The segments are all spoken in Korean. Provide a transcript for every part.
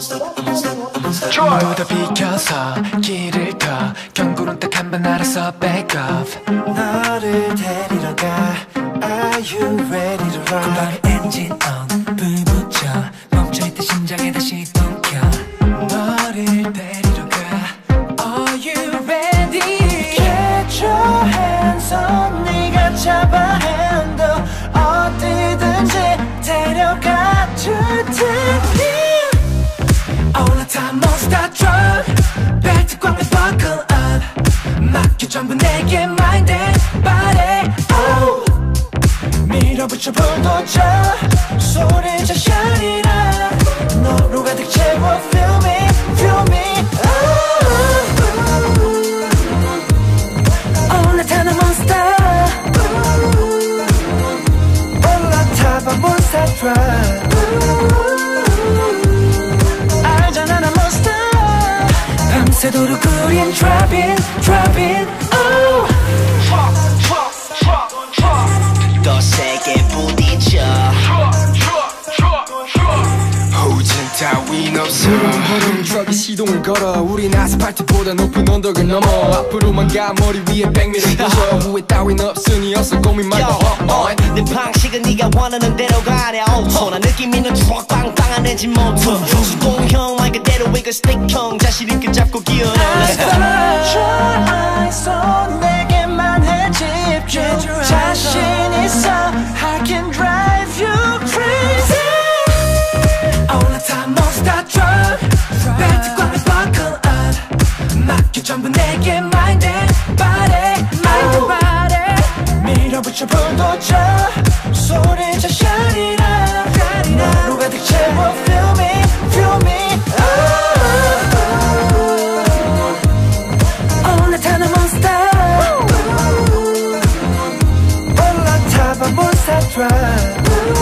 모두 다 비켜서 길을 가 경고는 딱 한 번 알아서 back off. 너를 데리러 가 Are you ready to ride? 금방 엔진 on 불 붙여 멈춰있던 심장에 다시 동켜 너를 데리러 가 Are you ready? Get your hands on 네가 잡아 handle 어디든지 데려가 주듯이 올라타 monster truck 벨트 꽉 매 buckle up 맡겨 전부 내게 mind and body oh. 밀어붙여 불도저 소리쳐 shine it up 너로 가득 채워 feel me feel me 올라타는 monster 올라타봐 monster truck 알잖아 나 monster 밤새도록 우린 driving driving oh. 더 세게 부딪혀 후진 따윈 없어 허름 트럭이 시동을 걸어 우린 아스팔트보다 높은 언덕을 넘어 앞으로만 가 머리 위에 백미를 부셔 후회 따윈 없으니 어서 고민 말고 내 방식은 네가 원하는 대로 가랴 오토 나 느낌 있는 트럭 빵빵한 엔진 모터 수동형 말 그대로 이거 스틱형 자신 있게 잡고 기어넣어 Let's go eyes on 내게만 해 집중 자신 있어 I can drive you crazy 올라타 monster truck 벨트 꽉 매 buckle up 맡겨 전부 내게 mind and body mind and body 밀어붙여 불도저 소리쳐 shine it up 너로 가득 채워 feel me feel me 올라타는 monster 올라타봐 monster truck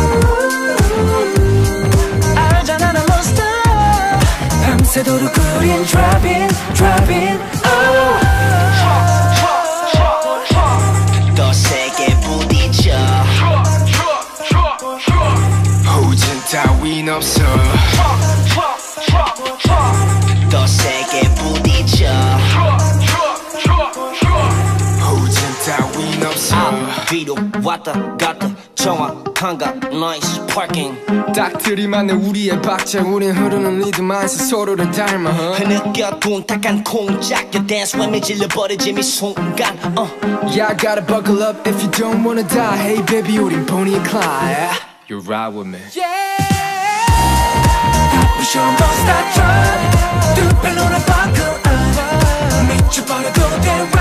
알잖아 나 monster 밤새도록 우린 driving driving oh. 더 세게 부딪혀 후진 따윈 없어 더 세게 부딪혀 후진 따윈 없어 뒤로 왔다 갔다 정확한가 nice parking 딱 들이맞는 우리의 박자 우린 흐르는 리듬 안에서 서로를 닮아 흐느껴 둔탁한 콩짝 Your dance with me 질러버리지 이 순간 Yeah I gotta buckle up if you don't wanna die Hey baby 우린 Bonnie and Clyde You ride with me Push on monster truck 두 팔로나 buckle up 미쳐버려도 돼